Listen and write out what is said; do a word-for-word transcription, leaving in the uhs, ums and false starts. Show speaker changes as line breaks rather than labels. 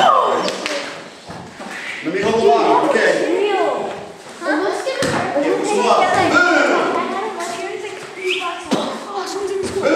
Let me hold the bottom. Okay. Give us one. Boom.
Boom.